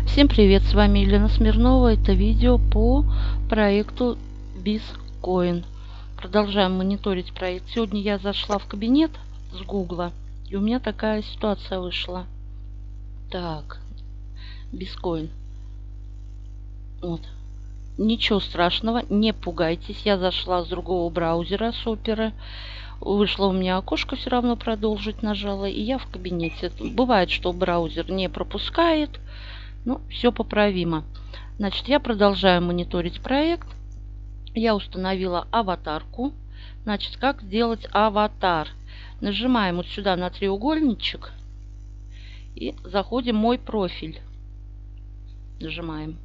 Всем привет, с вами Елена Смирнова. Это видео по проекту Bizcoin. Продолжаем мониторить проект. Сегодня я зашла в кабинет с Гугла, и у меня такая ситуация вышла. Так, Bizcoin. Вот. Ничего страшного, не пугайтесь. Я зашла с другого браузера, с Opera. Вышло у меня окошко, все равно продолжить нажала, и я в кабинете. Бывает, что браузер не пропускает. Ну, все поправимо. Значит, я продолжаю мониторить проект. Я установила аватарку. Значит, как сделать аватар? Нажимаем вот сюда на треугольничек и заходим в мой профиль. Нажимаем.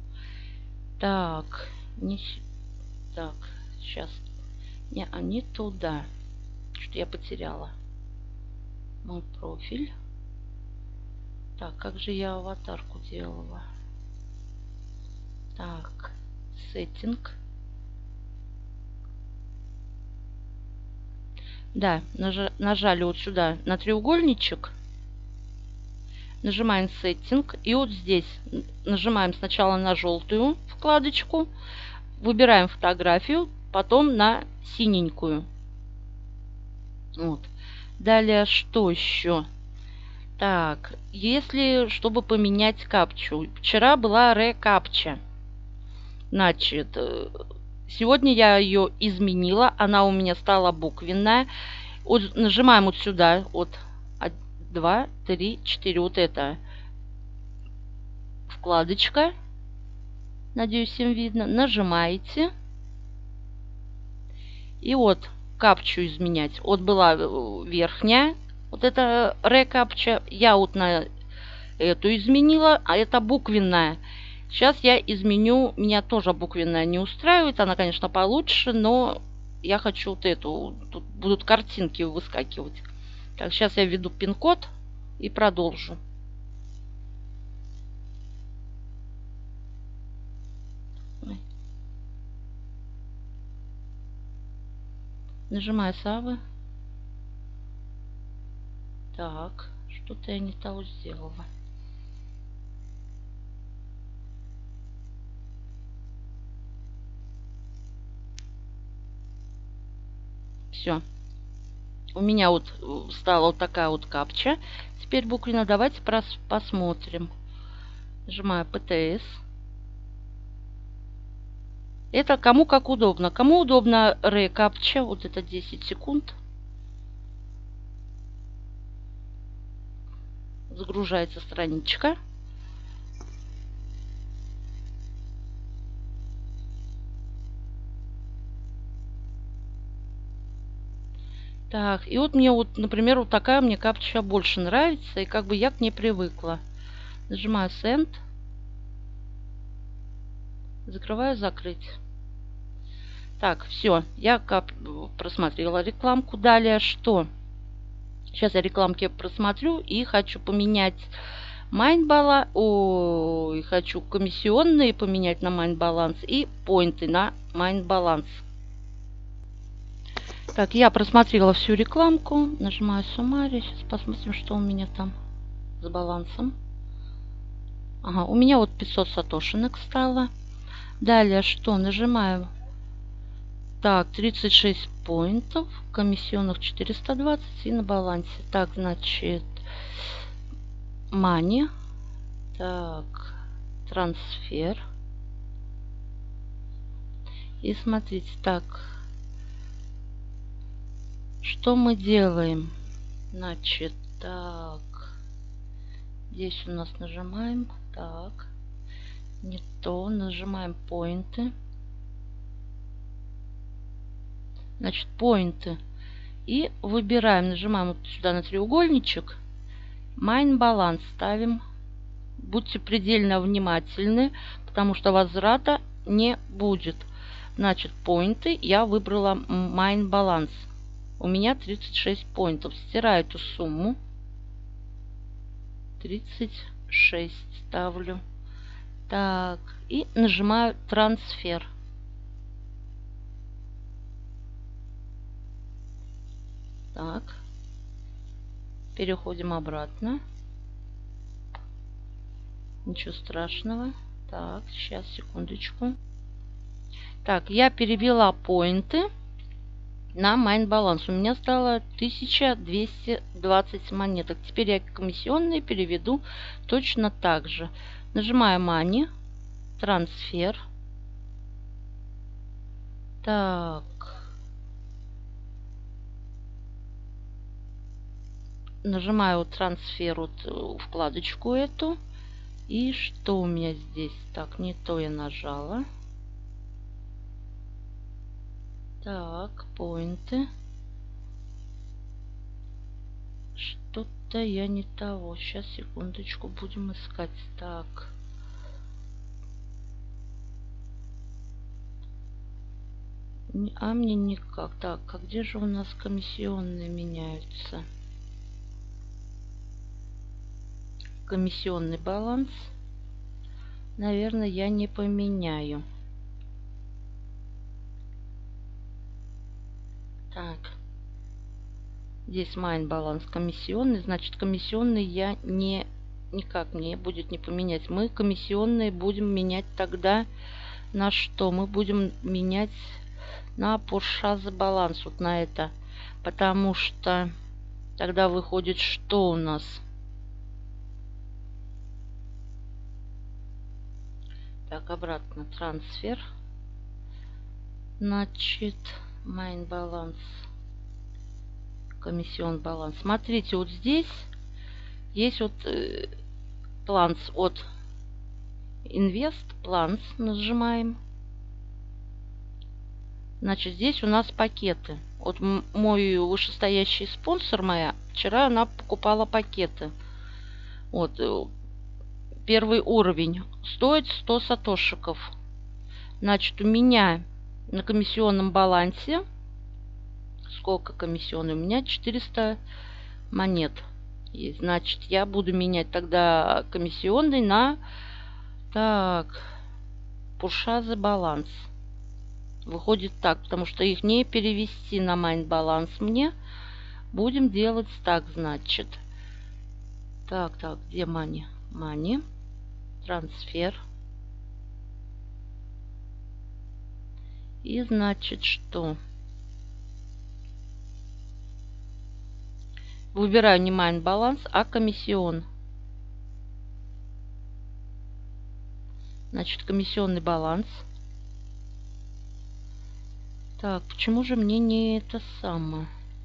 Так, так, сейчас. Не туда. Что я потеряла. Мой профиль. Так, как же я аватарку делала? Так, сеттинг. Да, нажали вот сюда на треугольничек. Нажимаем сеттинг. И вот здесь нажимаем сначала на желтую вкладочку. Выбираем фотографию. Потом на синенькую. Вот. Далее, что еще? Так, если, чтобы поменять капчу. Вчера была рекапча. Значит, сегодня я ее изменила. Она у меня стала буквенная. Вот нажимаем вот сюда. Вот 2, 3, 4. Вот это вкладочка. Надеюсь, всем видно. Нажимаете. И вот капчу изменять. Вот была верхняя. Вот это рекапча. Я вот на эту изменила. А это буквенная. Сейчас я изменю. Меня тоже буквенная не устраивает. Она, конечно, получше. Но я хочу вот эту. Тут будут картинки выскакивать. Так, сейчас я введу пин-код и продолжу. Нажимаю Савы. Так, что-то я не того сделала. Все. У меня вот стала вот такая вот капча. Теперь буквенно давайте посмотрим. Нажимаю ПТС. Это кому как удобно. Кому удобно рекапча. Вот это 10 секунд. Загружается страничка. Так, и вот мне вот, например, вот такая мне капча больше нравится. И как бы я к ней привыкла. Нажимаю Send. Закрываю, закрыть. Так, все. Я просмотрела рекламку. Далее что? Сейчас я рекламки просмотрю и хочу поменять майнбаланс. Ой, хочу комиссионные поменять на майнбаланс и поинты на майнбаланс. Так, я просмотрела всю рекламку. Нажимаю суммари. Сейчас посмотрим, что у меня там с балансом. Ага, у меня вот 500 сатошинок стало. Далее что? Нажимаю. Так, 36 поинтов. Комиссионных 420 и на балансе. Так, значит, money. Так, трансфер. И смотрите, так. Что мы делаем? Значит, так. Здесь у нас нажимаем. Так. Не то. Нажимаем поинты. Значит, поинты. И выбираем. Нажимаем вот сюда на треугольничек. Майн баланс ставим. Будьте предельно внимательны, потому что возврата не будет. Значит, поинты. Я выбрала майн баланс. У меня 36 поинтов. Стираю эту сумму. 36 ставлю. Так. И нажимаю трансфер. Так. Переходим обратно. Ничего страшного. Так, сейчас, секундочку. Так, я перевела поинты на Майнбаланс. У меня стало 1220 монеток. Теперь я комиссионные переведу точно так же. Нажимаю Money, трансфер. Так. Нажимаю трансфер, вот вкладочку эту. И что у меня здесь? Так, не то я нажала. Так, поинты. Что-то я не того. Сейчас, секундочку, будем искать. Так. А мне никак. Так, а где же у нас комиссионные меняются? Комиссионный баланс. Наверное, я не поменяю. Так. Здесь Майнбаланс комиссионный. Значит, комиссионный я никак мне будет не поменять. Мы комиссионные будем менять тогда на что? Мы будем менять на Purchase баланс. Вот на это. Потому что тогда выходит, что у нас? Так, обратно трансфер. Значит, Майнбаланс. Комиссион баланс. Смотрите, вот здесь есть вот планс от Invest. Планс нажимаем. Значит, здесь у нас пакеты. Вот мой вышестоящий спонсор моя, вчера она покупала пакеты. Вот. Первый уровень. Стоит 100 сатошиков. Значит, у меня на комиссионном балансе сколько комиссионный? У меня 400 монет есть. Значит, я буду менять тогда комиссионный на Purchase баланс. Выходит так, потому что их не перевести на Майнбаланс мне. Будем делать так, значит. Так, где Money? Money. Трансфер. И значит, что? Выбираю не Майнбаланс, а комиссион. Значит, комиссионный баланс. Так, почему же мне не это самое?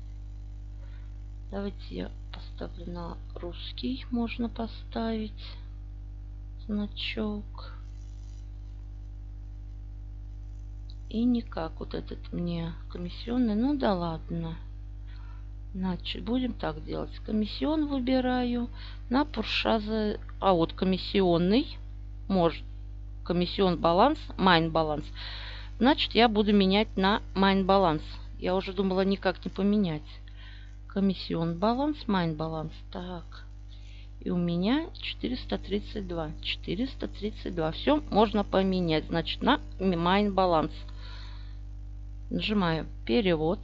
Давайте я поставлю на русский. Можно поставить значок. И никак вот этот мне комиссионный. Ну да ладно. Значит, будем так делать. Комиссион выбираю на Purchase. А вот комиссионный. Может. Комиссион баланс. Майнбаланс. Значит, я буду менять на Майнбаланс. Я уже думала никак не поменять. Комиссион баланс. Майнбаланс. Так. И у меня 432. 432. Все можно поменять. Значит, на Майнбаланс. Нажимаю перевод.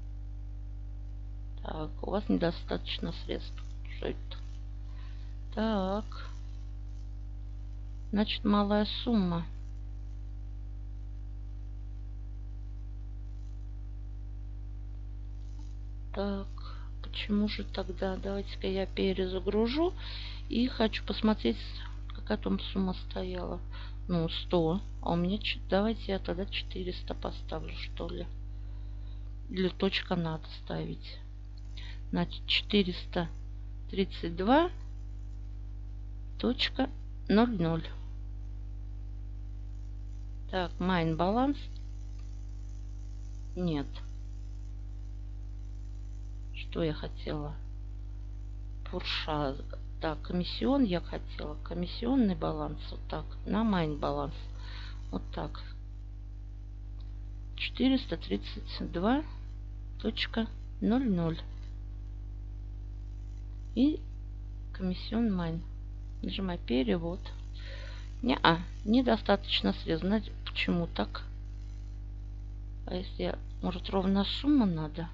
Так, у вас недостаточно средств. Что это? Так. Значит, малая сумма. Так, почему же тогда? Давайте-ка я перезагружу. И хочу посмотреть, какая там сумма стояла. Ну, 100. А у меня... Давайте я тогда 400 поставлю, что ли. Или точка надо ставить. Значит, 432.00. Так, Майнбаланс. Нет. Что я хотела? Purchase. Так, комиссион я хотела. Комиссионный баланс. Вот так. На Майнбаланс. Вот так. 432.00. И комиссион Майн. Нажимаю перевод. Недостаточно средств. Знаете, почему так? А если я... Может, ровно сумма надо?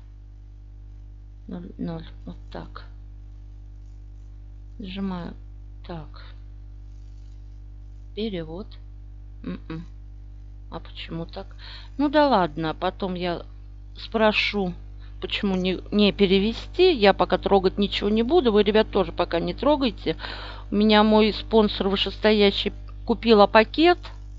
0. Вот так. Нажимаю. Так. Перевод. А почему так? Ну да ладно, потом я спрошу, почему не перевести. Я пока трогать ничего не буду. Вы, ребят, тоже пока не трогайте. У меня мой спонсор вышестоящий купила пакет.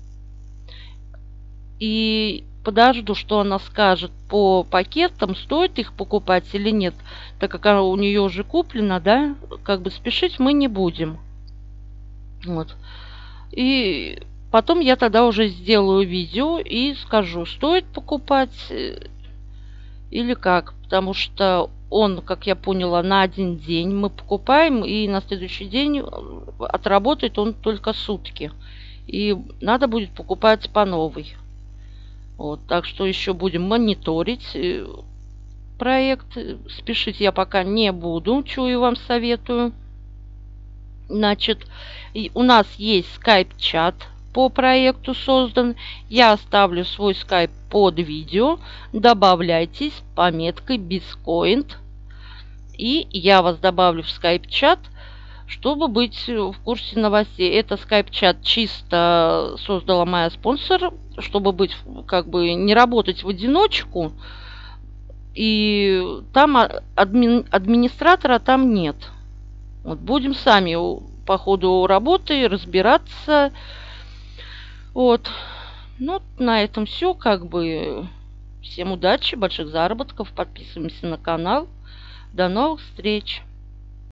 И подожду, что она скажет по пакетам, стоит их покупать или нет. Так как она у нее уже куплена, да, как бы спешить мы не будем. Вот. И потом я тогда уже сделаю видео и скажу, стоит покупать или как. Потому что он, как я поняла, на один день мы покупаем, и на следующий день отработает он только сутки. И надо будет покупать по новой. Вот, так что еще будем мониторить проект. Спешить я пока не буду, чую вам советую. Значит, у нас есть скайп-чат по проекту создан. Я оставлю свой скайп под видео. Добавляйтесь пометкой Bizcoin. И я вас добавлю в скайп-чат, чтобы быть в курсе новостей. Это скайп-чат чисто создала моя спонсор, чтобы быть, как бы, не работать в одиночку. И там администратора там нет. Вот, будем сами по ходу работы разбираться. Вот. Ну, на этом все. Как бы, всем удачи, больших заработков. Подписываемся на канал. До новых встреч.